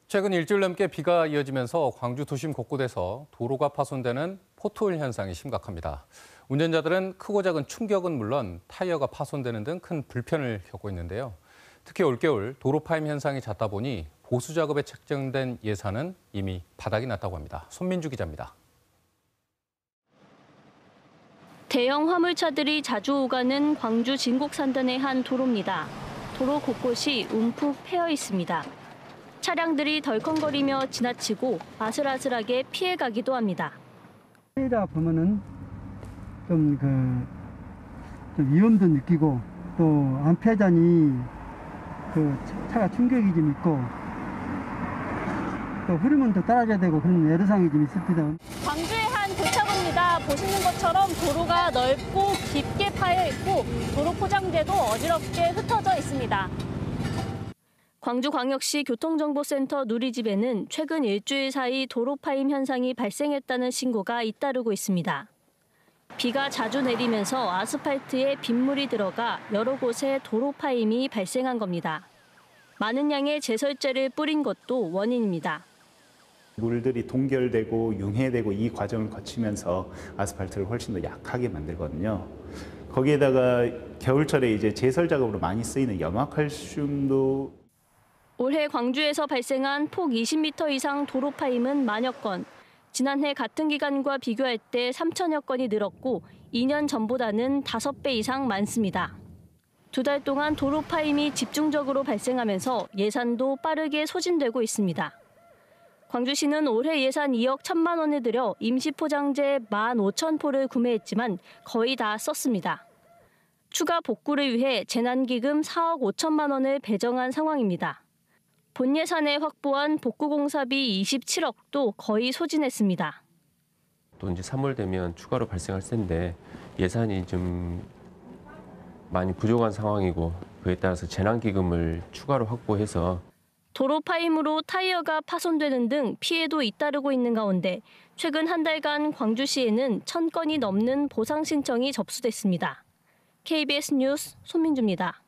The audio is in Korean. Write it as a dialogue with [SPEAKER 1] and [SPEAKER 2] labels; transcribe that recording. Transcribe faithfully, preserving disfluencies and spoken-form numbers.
[SPEAKER 1] 최근 일주일 넘게 비가 이어지면서 광주 도심 곳곳에서 도로가 파손되는 포트홀 현상이 심각합니다. 운전자들은 크고 작은 충격은 물론 타이어가 파손되는 등 큰 불편을 겪고 있는데요. 특히 올겨울 도로 파임 현상이 잦다 보니 보수 작업에 책정된 예산은 이미 바닥이 났다고 합니다. 손민주 기자입니다.
[SPEAKER 2] 대형 화물차들이 자주 오가는 광주 진곡산단의 한 도로입니다. 도로 곳곳이 움푹 패여 있습니다. 차량들이 덜컹거리며 지나치고 아슬아슬하게 피해가기도 합니다.
[SPEAKER 3] 피해다 보면은 좀 그 좀 위험도 느끼고 또 안폐단이 그 차가 충격이 좀 있고 또 흐름은 더 따라줘야 되고 그런 애로사항이 좀 있습니다.
[SPEAKER 2] 광주의 한 교차로입니다. 보시는 것처럼 도로가 넓고 깊게 파여 있고 도로 포장재도 어지럽게 흩어져 있습니다. 광주광역시 교통정보센터 누리집에는 최근 일주일 사이 도로 파임 현상이 발생했다는 신고가 잇따르고 있습니다. 비가 자주 내리면서 아스팔트에 빗물이 들어가 여러 곳에 도로 파임이 발생한 겁니다. 많은 양의 제설제를 뿌린 것도 원인입니다.
[SPEAKER 4] 물들이 동결되고 융해되고 이 과정을 거치면서 아스팔트를 훨씬 더 약하게 만들거든요. 거기에다가 겨울철에 이제 제설 작업으로 많이 쓰이는 염화칼슘도
[SPEAKER 2] 올해 광주에서 발생한 폭 이십 미터 이상 도로 파임은 만여 건. 지난해 같은 기간과 비교할 때 삼천여 건이 늘었고 이 년 전보다는 다섯 배 이상 많습니다. 두 달 동안 도로 파임이 집중적으로 발생하면서 예산도 빠르게 소진되고 있습니다. 광주시는 올해 예산 이억 천만 원을 들여 임시포장재 만 오천 포를 구매했지만 거의 다 썼습니다. 추가 복구를 위해 재난기금 사억 오천만 원을 배정한 상황입니다. 본 예산에 확보한 복구공사비 이십칠억도 거의 소진했습니다.
[SPEAKER 5] 또 이제 삼월 되면 추가로 발생할 텐데 예산이 좀 많이 부족한 상황이고 그에 따라서 재난기금을 추가로 확보해서
[SPEAKER 2] 도로 파임으로 타이어가 파손되는 등 피해도 잇따르고 있는 가운데 최근 한 달간 광주시에는 천 건이 넘는 보상 신청이 접수됐습니다. 케이비에스 뉴스 손민주입니다.